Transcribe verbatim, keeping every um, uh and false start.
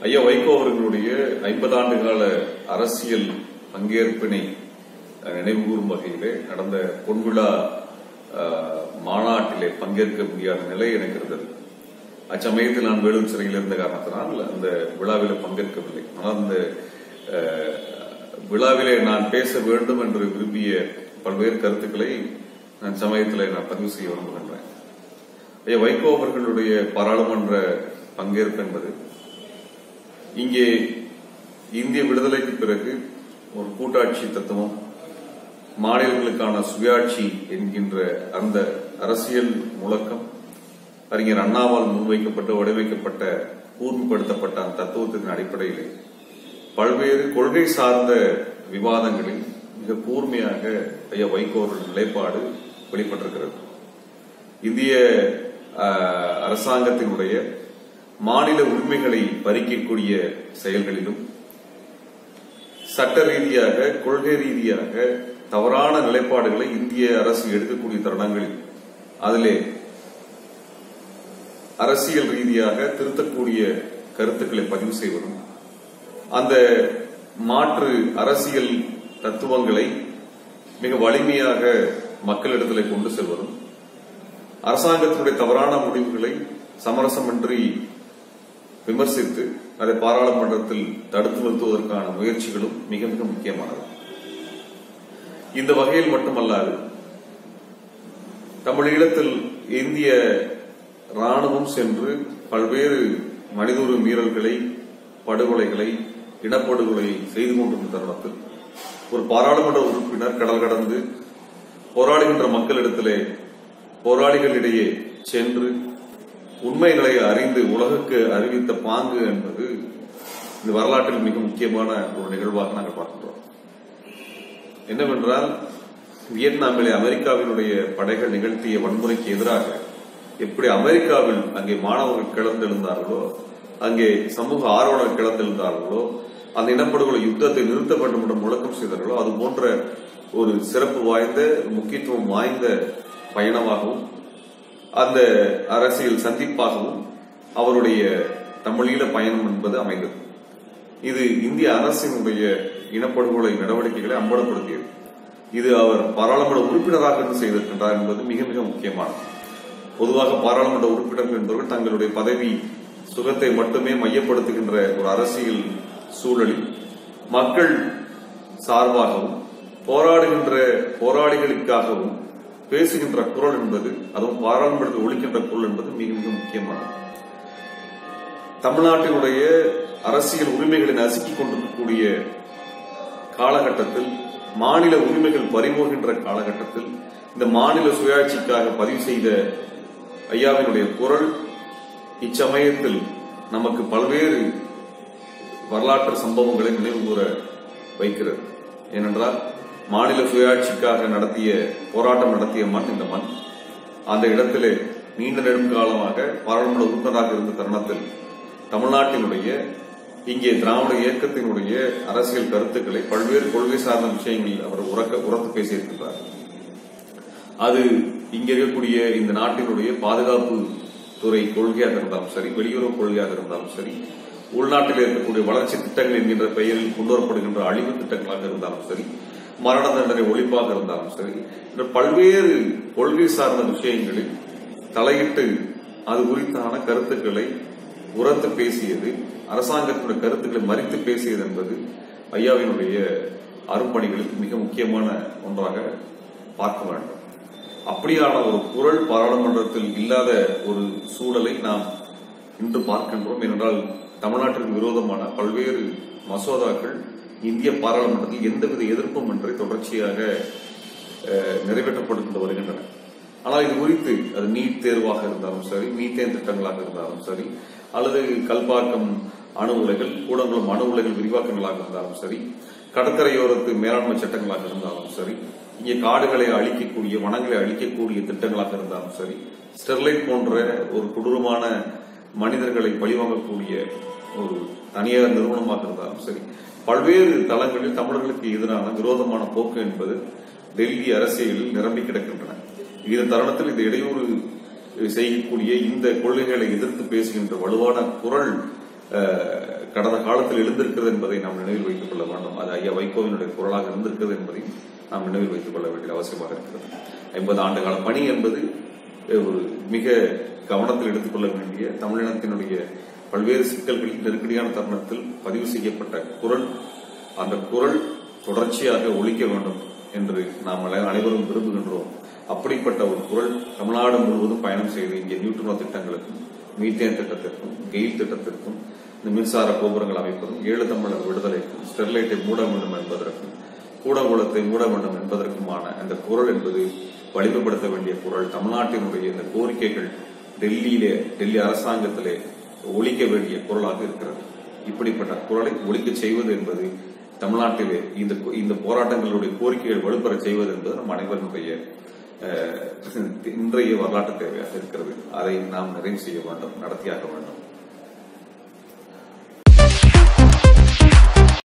ஐயா வைகோ அவர்களுடைய ஐம்பது ஆண்டு கால அரசியல் பங்கேற்பினை நினைவுகூறும் வகையிலே நடந்த பொன்விழா மாநாட்டிலே பங்கேற்க முடியாத நிலை எனக்கு இருந்தது. அச்சமயத்தில் நான் வேலூர் சிறையில் இருந்த காரணத்தினால் அந்த விழாவில பங்கேற்கவில்லை. ஆனால் அந்த விழாவிலே நான் பேச வேண்டும் என்று விரும்பிய பல்வேறு கருத்துக்களை நான் சமயத்தில் நான் பதிவு செய்ய விரும்புகின்றேன். ஐயா வைகோ அவர்களுடைய பாராளுமன்ற பங்கேற்பு என்பது இங்கே இந்திய விடுதலைக்கு பிறகு ஒரு கூட்டாட்சி தத்துவம், மாநிலங்களுக்கான சுயாட்சி என்கின்ற அந்த அரசியல் முழக்கம் அறிஞர் அண்ணாவால் முன்வைக்கப்பட்ட வடிவமைக்கப்பட்ட கூர்மைப்படுத்தப்பட்ட அந்த தத்துவத்தின் அடிப்படையில் பல்வேறு கொள்கை சார்ந்த விவாதங்களில் மிக கூர்மையாக ஐயா வைகோ அவர்கள் நிலைப்பாடு வெளிப்பட்டிருக்கிறது. இந்திய அரசாங்கத்தினுடைய மாநில உரிமைகளை பறிக்கக்கூடிய செயல்களிலும் சட்ட ரீதியாக கொள்கை ரீதியாக தவறான நிலைப்பாடுகளை இந்திய அரசு எடுக்கக்கூடிய தருணங்களில் அதிலே அரசியல் ரீதியாக திருத்தக்கூடிய கருத்துக்களை பதிவு செய்வதும் அந்த மாற்று அரசியல் தத்துவங்களை மிக வலிமையாக மக்களிடத்தில் கொண்டு செல்வதும் அரசாங்கத்தினுடைய தவறான முடிவுகளை சமரசமின்றி விமர்சித்து அதை பாராளுமன்றத்தில் தடுத்து நிறுத்துவதற்கான முயற்சிகளும் மிக மிக முக்கியமானது. இந்த வகையில் மட்டுமல்லாது தமிழீழத்தில் இந்திய ராணுவம் சென்று பல்வேறு மனித உரிமை மீறல்களை, படுகொலைகளை, இனப்படுகொலை செய்து கொண்டிருந்த தருணத்தில் ஒரு பாராளுமன்ற உறுப்பினர் கடல் கடந்து போராடுகின்ற மக்களிடத்திலே போராளிகளிடையே சென்று உண்மை நிலையை அறிந்து உலகுக்கு அறிவித்த பாங்கு என்பது இந்த வரலாற்றில் மிக முக்கியமான ஒரு நிகழ்வாக நாங்கள் பார்க்கின்றோம். என்னவென்றால் வியட்நாமிலே அமெரிக்காவினுடைய படைகள் நிகழ்த்திய வன்முறைக்கு எதிராக எப்படி அமெரிக்காவில் அங்கே மாணவர்கள் கிளர்ந்தெழுந்தார்களோ, அங்கே சமூக ஆர்வலர்கள் கிளர்ந்தெழுந்தார்களோ, அந்த இனப்படுகொலை யுத்தத்தை நிறுத்த வேண்டும் என்று முழக்கம் செய்தார்களோ, அது போன்ற ஒரு சிறப்பு வாய்ந்த முக்கியத்துவம் வாய்ந்த பயணமாகவும் அந்த அரசியல் சந்திப்பாகவும் அவருடைய தமிழீழ பயணம் என்பது அமைந்தது. இது இந்திய அரசினுடைய இனப்படுகொலை நடவடிக்கைகளை அம்பலப்படுத்தியது. இது அவர் பாராளுமன்ற உறுப்பினராக இருந்து செய்திருக்கின்றார் என்பது மிக மிக முக்கியமானது. பொதுவாக பாராளுமன்ற உறுப்பினர்கள் என்பவர்கள் தங்களுடைய பதவி சுகத்தை மட்டுமே மையப்படுத்துகின்ற ஒரு அரசியல் சூழலில் மக்கள் சார்பாகவும் போராடுகின்ற போராளிகளுக்காகவும் பேசுகின்ற குரல் என்பது, அதுவும் பாராளுமன்றத்தில் ஒழிக்கின்ற குரல் என்பது மிக மிக முக்கியமானது. தமிழ்நாட்டினுடைய அரசியல் உரிமைகளை நசுக்கிக் கொண்டிருக்கக்கூடிய காலகட்டத்தில், மாநில உரிமைகள் பறிபோகின்ற காலகட்டத்தில் இந்த மாநில சுயாட்சிக்காக பதிவு செய்த ஐயாவினுடைய குரல் இச்சமயத்தில் நமக்கு பல்வேறு வரலாற்று சம்பவங்களை நினைவு கூற வைக்கிறது. ஏனென்றால் மாநில சுயாட்சிக்காக நடத்திய போராட்டம் நடத்திய மண் இந்த மண். அந்த இடத்திலே நீண்ட நெடுங்காலமாக பாராளுமன்ற உறுப்பினராக இருந்த தருணத்தில் தமிழ்நாட்டினுடைய இங்கே திராவிட இயக்கத்தினுடைய அரசியல் கருத்துக்களை பல்வேறு கொள்கை சார்ந்த விஷயங்களில் அவர் உறக்க உரத்து பேசியிருக்கிறார். அது இங்க இருக்கக்கூடிய இந்த நாட்டினுடைய பாதுகாப்பு துறை கொள்கையாக இருந்தாலும் சரி, வெளியுறவு கொள்கையாக இருந்தாலும் சரி, உள்நாட்டில் இருக்கக்கூடிய வளர்ச்சி திட்டங்கள் என்கின்ற பெயரில் கொண்டுவரப்படுகின்ற அழிவு திட்டங்களாக இருந்தாலும் சரி, மரண தண்டனை ஒழிப்பாக இருந்தாலும் சரி, என்ற பல்வேறு கொள்கை சார்ந்த விஷயங்களில் தலையிட்டு அது குறித்தான கருத்துக்களை உரத்து பேசியது, அரசாங்கத்தினுடைய கருத்துக்களை மறித்து பேசியது என்பது ஐயாவினுடைய அரும்பணிகளில் மிக முக்கியமான ஒன்றாக பார்க்க வேண்டும். அப்படியான ஒரு குரல் பாராளுமன்றத்தில் இல்லாத ஒரு சூழலை நாம் இன்று பார்க்கின்றோம். ஏனென்றால் தமிழ்நாட்டிற்கு விரோதமான பல்வேறு மசோதாக்கள் இந்திய பாராளுமன்றத்தில் எந்தவித எதிர்ப்பும் இன்றி தொடர்ச்சியாக நிறைவேற்றப்பட்டு வருகின்றன. ஆனால் இது குறித்து அது நீட் தேர்வாக இருந்தாலும் சரி, மீத்தேன் திட்டங்களாக இருந்தாலும் சரி, அல்லது கல்பாக்கம் அணு உலைகள், கூடங்குளம் அணு உலைகள் விரிவாக்கங்களாக இருந்தாலும் சரி, கடற்கரையோரத்து மேலாண்மை சட்டங்களாக இருந்தாலும் சரி, இங்கே காடுகளை அழிக்கக்கூடிய, வனங்களை அழிக்கக்கூடிய திட்டங்களாக இருந்தாலும் சரி, ஸ்டெர்லைட் போன்ற ஒரு கொடூரமான மனிதர்களை பழிவாங்கக்கூடிய ஒரு தனியார் நிறுவனமாக இருந்தாலும் சரி, பல்வேறு தளங்களில் தமிழர்களுக்கு எதிரான விரோதமான போக்கு என்பது டெல்லி அரசியலில் நிரம்பி கிடக்கின்றன. இந்த தருணத்தில் இந்த இடையூறு செய்யக்கூடிய இந்த கொள்கைகளை எதிர்த்து பேசுகின்ற வலுவான குரல் கடந்த காலத்தில் எழுந்திருக்கிறது என்பதை நாம் நினைவில் வைத்துக் கொள்ள வேண்டும். அது ஐயா வைகோவினுடைய குரலாக இருந்திருக்கிறது என்பதையும் நாம் நினைவில் வைத்துக் கொள்ள வேண்டிய அவசியமாக இருக்கிறது. ஐம்பது ஆண்டு கால பணி என்பது ஒரு மிக கவனத்தில் எடுத்துக்கொள்ள வேண்டிய, தமிழினத்தினுடைய பல்வேறு சிக்கல்களில் நெருக்கடியான தருணத்தில் பதிவு செய்யப்பட்ட குரல், அந்த குரல் தொடர்ச்சியாக ஒலிக்க வேண்டும் என்று நாம் அனைவரும் விரும்புகின்றோம். அப்படிப்பட்ட ஒரு குரல் தமிழ்நாடு முழுவதும் பயணம் செய்து இங்கே நியூட்ரினோ திட்டங்களுக்கும், மீத்தேன் திட்டத்திற்கும், கெயில் திட்டத்திற்கும், இந்த மின்சார கோபுரங்கள் அமைப்பதும், ஏழு தமிழர் விடுதலைக்கும், ஸ்டெர்லைட்டை மூட வேண்டும் என்பதற்கும், கூடங்குளத்தை மூட வேண்டும் என்பதற்குமான அந்த குரல் என்பது வலிமைப்படுத்த வேண்டிய குரல். தமிழ்நாட்டினுடைய இந்த கோரிக்கைகள் டெல்லியிலே, டெல்லி அரசாங்கத்திலே ஒலிக்க வேண்டிய குரலாக இருக்கிறது. இப்படிப்பட்ட குரலை ஒலிக்க செய்வது என்பது தமிழ்நாட்டிலே இந்த இந்த போராட்டங்களுடைய கோரிக்கைகள் வலுப்பெற செய்வது என்பது நம் அனைவருடைய இன்றைய வரலாற்று தேவையாக இருக்கிறது. அதை நாம் நிறைவு செய்ய வேண்டும், நடத்தியாக வேண்டும்.